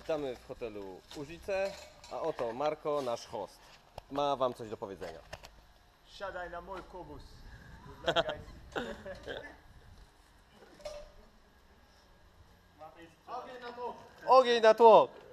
Witamy w hotelu Užice, a oto Marko, nasz host. Ma wam coś do powiedzenia. Siadaj na mój kubus. Good luck, guys. Ogień na tło!